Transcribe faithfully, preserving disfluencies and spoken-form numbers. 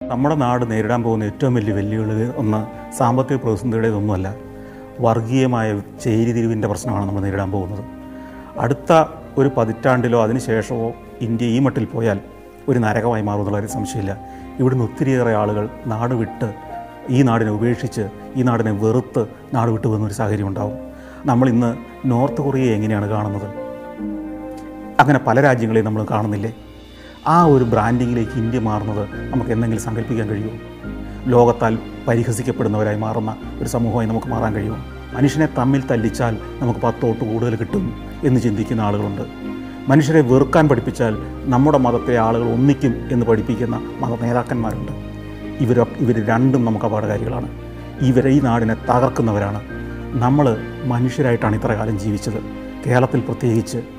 നമ്മുടെ നാട് നേരിടാൻ പോകുന്ന ഏറ്റവും വലിയ വെല്ലുവിളി ഒന്ന് സാമ്പത്തിക പ്രതിസന്ധിയുടേതൊന്നുമല്ല, വർഗീയമായ ചേരിതിരിവിൻ്റെ പ്രശ്നമാണ് നമ്മൾ നേരിടാൻ പോകുന്നത്. അടുത്ത ഒരു പതിറ്റാണ്ടിലോ അതിനുശേഷമോ ഇന്ത്യ ഈ മട്ടിൽ പോയാൽ ഒരു നരകമായി മാറുമെന്നുള്ള ഒരു സംശയമില്ല. ഇവിടുന്ന് ഒത്തിരിയേറെ ആളുകൾ നാട് വിട്ട് ഈ നാടിനെ ഉപേക്ഷിച്ച് ഈ നാടിനെ വെറുത്ത് നാട് വിട്ടു പോകുന്നൊരു സാഹചര്യം ഉണ്ടാവും. നമ്മളിന്ന് നോർത്ത് കൊറിയയെ എങ്ങനെയാണ് കാണുന്നത്? അങ്ങനെ പല രാജ്യങ്ങളെയും നമ്മൾ കാണുന്നില്ലേ? ആ ഒരു ബ്രാൻഡിങ്ങിലേക്ക് ഇന്ത്യ മാറുന്നത് നമുക്ക് എന്തെങ്കിലും സങ്കല്പിക്കാൻ കഴിയുമോ? ലോകത്താൽ പരിഹസിക്കപ്പെടുന്നവരായി മാറുന്ന ഒരു സമൂഹമായി നമുക്ക് മാറാൻ കഴിയുമോ? മനുഷ്യനെ തമ്മിൽ തല്ലിച്ചാൽ നമുക്ക് പത്തോട്ട് കൂടുതൽ കിട്ടും എന്ന് ചിന്തിക്കുന്ന ആളുകളുണ്ട്. മനുഷ്യരെ വെറുക്കാൻ പഠിപ്പിച്ചാൽ നമ്മുടെ മതത്തെ ആളുകൾ ഒന്നിക്കും എന്ന് പഠിപ്പിക്കുന്ന മത നേതാക്കന്മാരുണ്ട്. ഇവർ ഇവർ രണ്ടും നമുക്ക് അപകടകാരികളാണ്. ഇവരെ ഈ നാടിനെ തകർക്കുന്നവരാണ്. നമ്മൾ മനുഷ്യരായിട്ടാണ് ഇത്ര കാലം ജീവിച്ചത്. കേരളത്തിൽ പ്രത്യേകിച്ച്